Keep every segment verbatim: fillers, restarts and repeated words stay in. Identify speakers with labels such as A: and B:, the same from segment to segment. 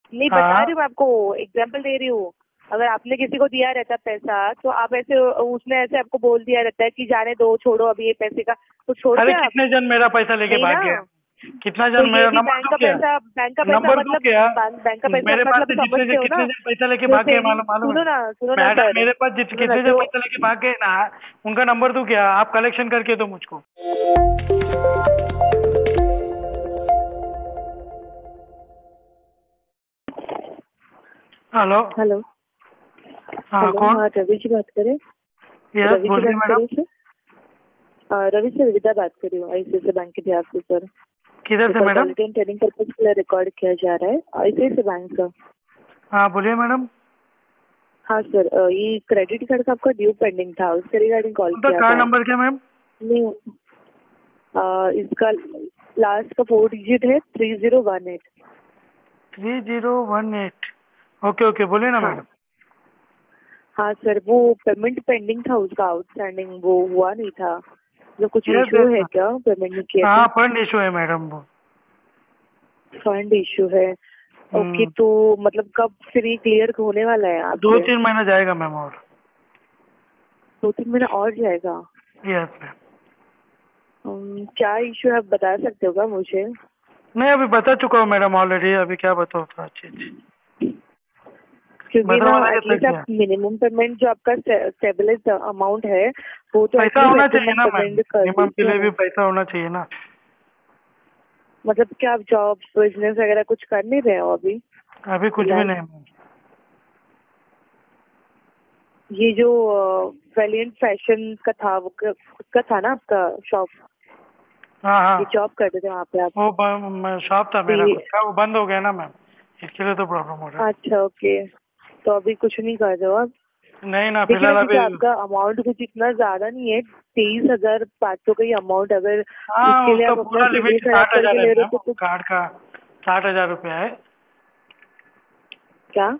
A: नहीं बता रही हूँ मैं आपको, एग्जाम्पल दे रही हूँ। अगर आपने किसी को दिया रहता पैसा तो आप ऐसे, उसने ऐसे आपको बोल दिया रहता है कि जाने दो, छोड़ो अभी ये पैसे का, तो छोड़ते
B: अरे
A: आप?
B: कितने जन मेरा पैसा लेके
A: नहीं
B: भाग
A: ना।
B: गया, कितना
A: तो
B: जन
A: ये
B: मेरा
A: भी
B: नंबर
A: बैंक
B: दूं
A: का
B: क्या?
A: पैसा, बैंक का पैसा
B: नंबर दूं
A: मतलब
B: क्या?
A: बैंक बैंक का पैसा
B: मेरे पास
A: मतलब
B: से जितने
A: समझते
B: जन
A: हो
B: कितने
A: ना?
B: जन पैसा लेके
A: जो
B: भाग गए
A: सेविंग,
B: मालूम मालूम
A: सुनो
B: है?
A: ना सुनो ना
B: मैडम
A: सर,
B: मेरे पास जित
A: सुनो ना
B: कितने जन
A: जो,
B: पैसा लेके भाग गए ना, उनका नंबर दूं क्या? आप कलेक्शन करके दो मुझको। हेलो।
A: हेलो।
B: हाँ
A: हेलो,
B: कौन?
A: हाँ रवि जी बात करें?
B: यस
A: रवि जी
B: बोलिए
A: बात
B: मैडम।
A: करें सर? हाँ, रवि से विदा बात कर रही हूँ आईसीआईसी बैंक के बिहाफ से सर।
B: किधर से madam?
A: Quality and training purpose के लिए रिकॉर्ड किया जा रहा है आईसीआईसी बैंक का।
B: हाँ बोलिए मैडम।
A: हाँ सर, अ, ये क्रेडिट कार्ड का आपका ड्यू पेंडिंग था, उसके रिगार्डिंग कॉल
B: उनका
A: किया
B: कार्ड
A: था।
B: नंबर क्या मैम?
A: नहीं, अ, इसका लास्ट का फोर डिजिट है three zero one eight.
B: Three zero one eight. Okay okay बोलिए ना
A: हाँ
B: मैडम।
A: हाँ सर, वो पेमेंट पेंडिंग था उसका, आउटस्टैंडिंग वो हुआ नहीं था, जो कुछ
B: यस
A: इशू है
B: यस।
A: क्या पेमेंट नहीं किए
B: हाँ
A: थे?
B: फंड इशू है मैडम वो।
A: फंड इशू है। ओके,
B: हम्म,
A: तो मतलब कब फिर ये क्लियर होने वाला है
B: दो
A: आपसे?
B: तीन महीना जाएगा मैम और।
A: दो तीन महीना और जाएगा?
B: Yes ma'am.
A: अम, क्या इशू है आप बता सकते हो क्या मुझे?
B: नहीं अभी बता चुका हूँ मैडम ऑलरेडी, अभी क्या बताओ तो अच्छी अच्छी
A: क्योंकि
B: बता
A: ना
B: बता के थक
A: एटलीस्ट
B: गया।
A: आप मिनिमम पेमेंट जो आपका स्टेबलाइज अमाउंट है वो तो
B: पैसा
A: एटलीस्ट
B: होना
A: एवरी
B: चाहिए
A: मंथ
B: ना मैम,
A: पेमेंट कर
B: मिनिमम के
A: दीजिए
B: लिए
A: ना।
B: भी पैसा होना चाहिए ना।
A: मतलब क्या आप जॉब बिजनेस वगैरह कुछ कर नहीं रहे हो अभी
B: अभी कुछ भी
A: फिलहाल?
B: नहीं मैम।
A: ये जो वेलिएंट फैशन का था वो क- उसका था ना आपका शॉप?
B: हाँ हाँ
A: ये जॉब करते थे वहाँ पे आप?
B: वो शॉप था
A: तो
B: मेरा
A: ये,
B: खुद का, वो बंद हो गया ना मैम, इसके लिए तो प्रॉब्लम हो रहा
A: अच्छा ओके, तो अभी कुछ नहीं कर रहे हो आप?
B: है। नहीं ना
A: देखिए ना,
B: फिलहाल
A: क्योंकि
B: अभी।
A: आपका अमाउंट कुछ इतना ज्यादा नहीं है, तेईस हजार पाँच सौ का ही अमाउंट, अगर
B: हाँ
A: इसके लिए
B: उसका
A: आप अपना
B: पूरा
A: सिविल
B: लिमिट
A: खराब
B: साठ
A: करके
B: हजार है
A: ले रहे
B: मैम,
A: हो तो कुछ।
B: कार्ड का साठ हजार रुपया है।
A: क्या?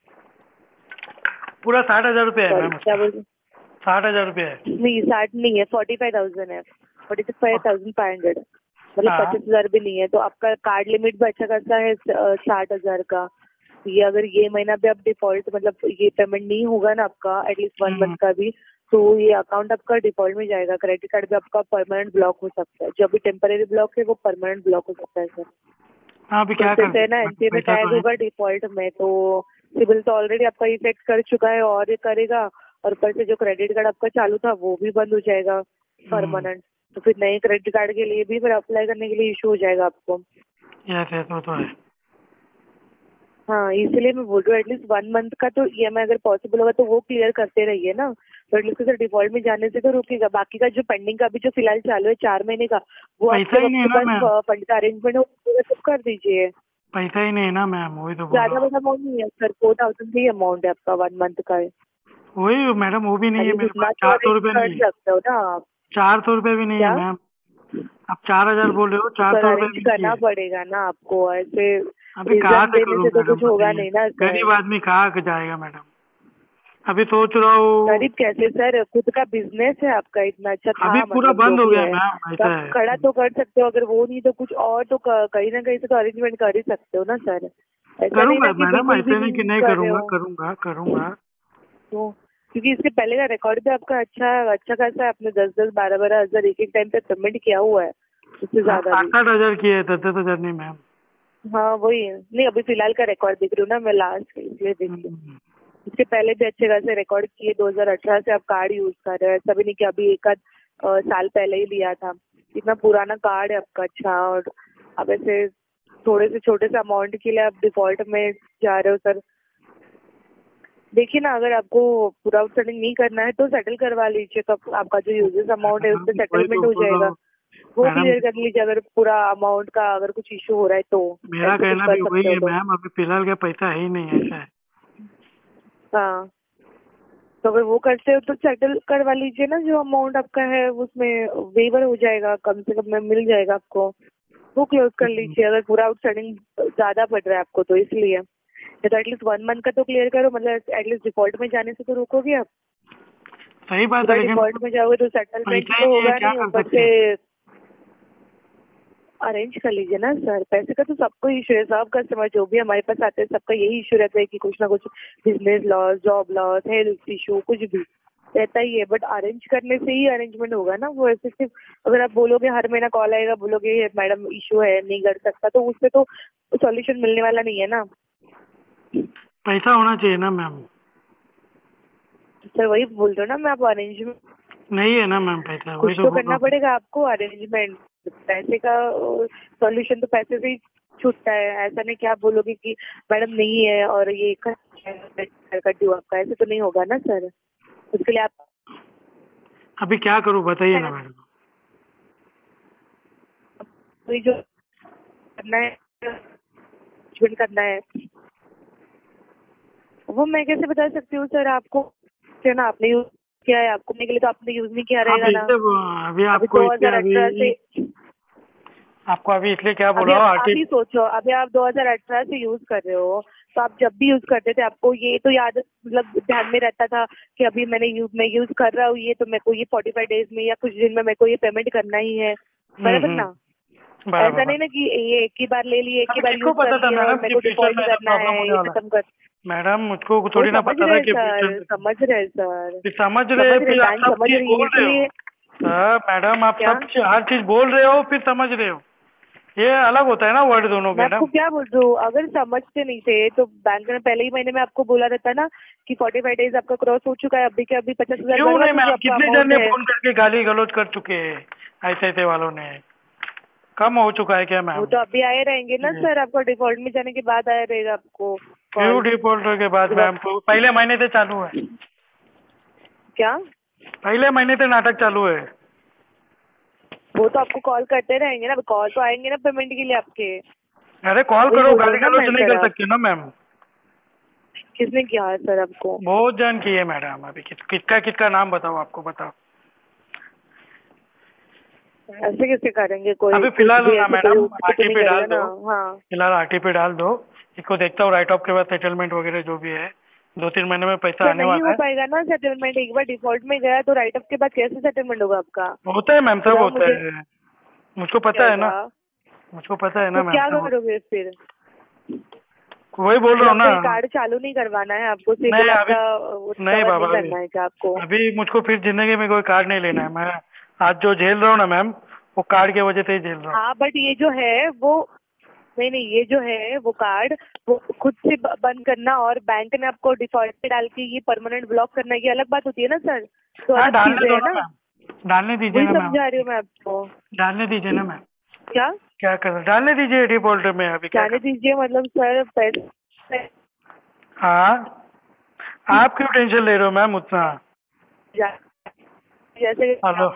B: पूरा साठ हजार रुपया है
A: सॉरी
B: मैम
A: क्या
B: उसका।
A: बोल रहे?
B: साठ हजार रुपया है।
A: नहीं साठ नहीं है, फोर्टी फाइव थाउजेंड है, forty five thousand five hundred, मतलब
B: हाँ
A: पच्चीस हजार भी नहीं है। तो आपका कार्ड लिमिट भी अच्छा खासा है साठ हजार का। ये अगर ये महीना भी आप डिफॉल्ट, मतलब ये पेमेंट नहीं होगा ना आपका एटलीस्ट वन
B: हम्म,
A: मंथ का भी, तो ये अकाउंट आपका डिफॉल्ट में जाएगा। क्रेडिट कार्ड भी आपका परमानेंट ब्लॉक हो सकता है, जो भी टेम्परेरी ब्लॉक है वो परमानेंट ब्लॉक हो सकता है सर।
B: हाँ अभी
A: तो
B: क्या कर
A: जैसे है ना
B: सकते हैं,
A: एनपीए में
B: पैसा
A: टैग
B: तो है।
A: होगा डिफॉल्ट में, तो सिविल तो ऑलरेडी आपका इफेक्ट कर चुका है और ये करेगा, और ऊपर से जो क्रेडिट कार्ड आपका चालू था वो भी बंद हो जाएगा
B: हम्म,
A: परमानेंट। तो फिर नए क्रेडिट कार्ड के लिए भी फिर अप्लाई करने के लिए इशू हो जाएगा आपको।
B: यस यस वो तो है।
A: हाँ, इसलिए मैं बोल रही हूँ एटलीस्ट वन मंथ का तो ईएमआई अगर पॉसिबल होगा तो वो क्लियर करते रहिए ना। तो एटलीस्ट सर डिफॉल्ट में जाने से तो रुकेगा, बाकी का जो पेंडिंग का भी जो फिलहाल चालू है चार महीने का, वो
B: पैसा
A: आपके
B: ही नहीं है
A: आपके
B: ना मैम,
A: पास फंड का अरेंजमेंट हो तो कर दीजिए।
B: पैसा ही नहीं है ना मैम, वही तो बोल रहा
A: ज्यादा
B: हूँ।
A: बड़ा अमाउंट नहीं है सर, फोर थाउजेंड ही अमाउंट है आपका वन मंथ का है।
B: वही मैडम वो भी नहीं है
A: अरे
B: मेरे
A: उतना
B: पास,
A: तो
B: चार सौ
A: अरेंज
B: रुपये
A: कर
B: नहीं है।
A: सकते हो ना आप।
B: चार सौ रुपये भी नहीं है
A: क्या?
B: मैम। आप चार हजार बोल रहे हो,
A: तो
B: चार
A: सर
B: सौ रुपये
A: अरेंज
B: भी नहीं
A: करना
B: है।
A: पड़ेगा ना आपको, ऐसे
B: अभी कहाँ
A: रीजन
B: से
A: देने
B: करूँ
A: से तो
B: मैडम
A: कुछ होगा
B: बताइए,
A: नहीं ना
B: गरीब
A: सर।
B: आदमी कहाँ के जाएगा मैडम। अभी सोच रहा हूँ।
A: गरीब कैसे सर, खुद का बिजनेस है आपका, इतना अच्छा
B: अभी
A: था
B: पूरा
A: मतलब जो
B: बंद हो
A: भी
B: गया
A: है,
B: मैम,
A: तो
B: ऐसा
A: आप
B: है।
A: खड़ा तो कर सकते हो, अगर वो नहीं तो कुछ और तो क- कहीं ना कहीं से तो अरेंजमेंट कर ही सकते हो ना सर। ऐसा नहीं
B: करूँगा
A: ना कि
B: मैडम,
A: बिल्कुल भी
B: ऐसे नहीं कि
A: नहीं
B: नहीं
A: कर रहे
B: करूँगा,
A: हो।
B: करूँगा करूँगा।
A: तो क्योंकि इसके पहले का रिकॉर्ड भी आपका अच्छा अच्छा खासा है, आपने दस दस बारह बारह हजार एक एक टाइम पे पेमेंट किया हुआ है, उससे
B: हाँ
A: ज्यादा
B: साठ
A: भी।
B: साठ हजार की है, दस दस हजार नहीं मैम।
A: हाँ वही है, नहीं अभी फिलहाल का रिकॉर्ड दिख रही हूँ ना मैं, लास्ट इसलिए देख रही हूँ।
B: हम्म,
A: इसके पहले भी अच्छे खासे रिकॉर्ड किए, दो हज़ार अठारह से आप कार्ड यूज कर रहे हैं, ऐसा भी नहीं कि अभी एक आध अ, साल पहले ही लिया था। इतना पुराना कार्ड है आपका अच्छा, और अब ऐसे थोड़े से छोटे से अमाउंट के लिए आप डिफॉल्ट में जा रहे हो सर। देखिए ना, अगर आपको पूरा आउटस्टैंडिंग नहीं करना है तो सेटल करवा लीजिए, तो आपका जो यूजेस अमाउंट है उस पर
B: मैडम वही तो
A: सेटलमेंट हो
B: बोल रहा
A: जाएगा,
B: हूँ
A: वो
B: मैडम।
A: क्लियर कर लीजिए। अगर पूरा अमाउंट का अगर कुछ इशू हो रहा है तो
B: मेरा
A: ऐसे कुछ
B: कहना
A: कर
B: भी
A: सकते
B: वही
A: हो
B: है
A: तो।
B: मैम, अभी फिलहाल का पैसा है ही नहीं, ऐसा है।
A: हाँ, तो अगर वो करते हो तो सेटल करवा लीजिए ना, जो अमाउंट आपका है उसमें वेवर हो जाएगा, कम से कम में मिल जाएगा आपको, वो क्लोज कर लीजिए। अगर पूरा आउटस्टैंडिंग ज्यादा पड़ रहा है आपको तो इसलिए, तो एटलीस्ट वन मंथ का तो क्लियर करो, मतलब एटलीस्ट डिफॉल्ट में जाने से तो रोकोगे आप।
B: सही बात है
A: पूरा
B: लेकिन
A: डिफॉल्ट में जाओगे तो सेटलमेंट
B: पैसा ही
A: तो
B: नहीं है,
A: होगा
B: क्या
A: नहीं,
B: कर
A: ऊपर
B: सकते
A: से
B: हैं।
A: अरेंज कर लीजिए ना सर। पैसे का तो सबको इशू है, सब कस्टमर जो भी हमारे पास आते हैं सबका यही इशू रहता है कि कुछ ना कुछ business loss, job loss, health issue कुछ भी रहता ही है। बट अरेंज करने से ही अरेंजमेंट होगा ना। वो ऐसे सिर्फ अगर आप बोलोगे हर महीना कॉल आएगा, बोलोगे मैडम इशू है नहीं कर सकता, तो उससे तो सॉल्यूशन मिलने वाला नहीं है ना।
B: पैसा होना चाहिए ना मैम।
A: सर वही बोल रहे हो ना मैं, आप अरेंजमेंट
B: नहीं है ना मैम पैसा,
A: कुछ
B: वही
A: तो
B: तो बोल
A: करना
B: रहा हूँ।
A: पड़ेगा आपको। अरेंजमेंट पैसे का सॉल्यूशन तो पैसे से ही छूटता है। ऐसा नहीं कि आप बोलोगे कि मैडम नहीं है और ये कर कर दूँ आपका, ऐसे तो नहीं होगा ना सर। उसके लिए आप
B: अभी क्या करूँ बताइए ना मैडम।
A: वही जो करना है arrangement करना है वो मैं कैसे बता सकती हूँ सर आपको। क्या ना आपने यूज किया है, आपको के लिए तो आपने यूज नहीं किया रहेगा ना।
B: अभी
A: अभी
B: आपको
A: दो हजार अठारह से
B: आपको अभी इसलिए क्या
A: अभी
B: बोला
A: आप,
B: हूँ
A: आप ही सोचो, अभी आप दो हजार अठारह से यूज कर रहे हो, तो आप जब भी यूज करते थे आपको ये तो याद मतलब ध्यान में रहता था कि अभी मैंने यूज मैं यूज कर रहा हूँ ये, तो मेरे को ये फोर्टी फाइव डेज में या कुछ दिन में मेरे को ये पेमेंट करना ही है, बराबर ना। ऐसा नहीं ना कि ये एक ही बार ले लिए, एक ही बार यूज कर लिया और मेरे को डिफॉल्ट करना है, ये खत्म कर।
B: मैडम मुझको थोड़ी ना पता था कि
A: सर समझ रहे सर,
B: समझ रहे फिर आप सब
A: समझ
B: चीज
A: रही
B: बोल रहे हो सर। मैडम आप सब हर चीज बोल रहे हो फिर समझ रहे हो, ये अलग होता है ना वर्ड दोनों।
A: मैं आपको क्या बोल रही हूँ, अगर समझते नहीं थे तो बैंक ने पहले ही महीने में आपको बोला रहता ना कि फोर्टी फाइव डेज आपका क्रॉस हो चुका है, अभी के अभी पचास हजार
B: क्यों नहीं मैम, कितने जन ने फोन करके गाली गलौज कर चुके हैं ऐसे ऐसे वालों ने। कम हो चुका है क्या मैम?
A: वो तो अभी आए रहेंगे ना सर, आपको डिफॉल्ट में जाने के बाद आया रहेगा आपको।
B: क्यों डिफॉल्ट के बाद मैम? पहले महीने से चालू है।
A: क्या
B: पहले महीने से नाटक चालू है?
A: वो तो आपको कॉल करते रहेंगे ना, कॉल तो आएंगे ना पेमेंट के लिए आपके।
B: अरे कॉल करो, गाली गलौज नहीं कर सकते ना मैम।
A: किसने किया है सर आपको?
B: बहुत जन किए मैडम। अभी किस, किसका किसका नाम बताओ, आपको बताओ।
A: ऐसे कैसे करेंगे कोई?
B: अभी फिलहाल ना मैडम आरटी पे डाल दो।
A: हाँ
B: फिलहाल आरटी पे डाल दो, इसको देखता हूँ राइट ऑफ के बाद सेटलमेंट वगैरह जो भी है दो तीन महीने में पैसा आने वाला है।
A: नहीं हो पाएगा ना सेटलमेंट, एक बार डिफॉल्ट में गया तो राइट ऑफ के बाद कैसे सेटलमेंट होगा आपका?
B: होता है मैम, सब होता है, मुझको पता है ना, मुझको पता है ना मैम।
A: क्या करोगे फिर?
B: वही बोल रहा हूँ ना,
A: कार्ड चालू नहीं करवाना है आपको?
B: नहीं अभी नहीं बाबा,
A: करना है क्या आपको?
B: अभी मुझको फिर जिंदगी में कोई कार्ड नहीं लेना है। मैं आज जो झेल रहा हूँ ना मैम, वो कार्ड की वजह से ही झेल रहा हूँ।
A: हाँ बट ये जो है वो नहीं नहीं ये जो है वो कार्ड वो खुद से बंद करना और बैंक ने आपको डिफॉल्ट पे डाल के ये परमानेंट ब्लॉक करना, ये अलग बात होती है ना सर। तो
B: हाँ, डालने दो ना मैम, डालने दीजिए ना मैम।
A: समझा रही हूँ मैं आपको,
B: डालने दीजिए ना मैम।
A: क्या
B: क्या कर डालने दीजिए डिफॉल्ट में अभी।
A: डालने दीजिए मतलब सर पैसे।
B: हाँ आप क्यों टेंशन ले रहे हो मैम उतना?
A: जैसे
B: हेलो,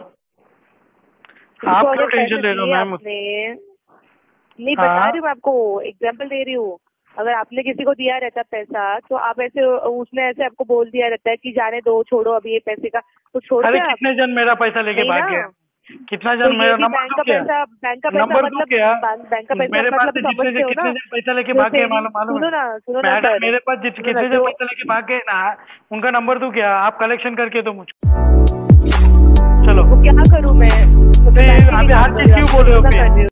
B: आप क्यों टेंशन ले रहे हो मैम?
A: नहीं बता रही हूँ मैं आपको, एग्जाम्पल दे रही हूँ। अगर आपने किसी को दिया रहता पैसा तो आप ऐसे उसने ऐसे आपको बोल दिया रहता है कि जाने दो, छोड़ो अभी ये पैसे का, तो छोड़ दो।
B: कितने जन मेरा पैसा लेके भाग गया? कितना जन मेरा नंबर
A: बैंक का पैसा, बैंक का पैसा मतलब बैंक का पैसा
B: मेरे पास
A: मतलब समझते हो ना?
B: पैसा लेके भाग गए मालूम मालूम
A: सुनो ना सुनो ना
B: मैडम, मेरे पास कितने जन पैसा लेके भाग गए ना, उनका नंबर दूं क्या? आप कलेक्शन करके दो मुझको। चलो
A: क्या करूँ मैं?
B: अभी हर चीज क्यों बोल रहे हो?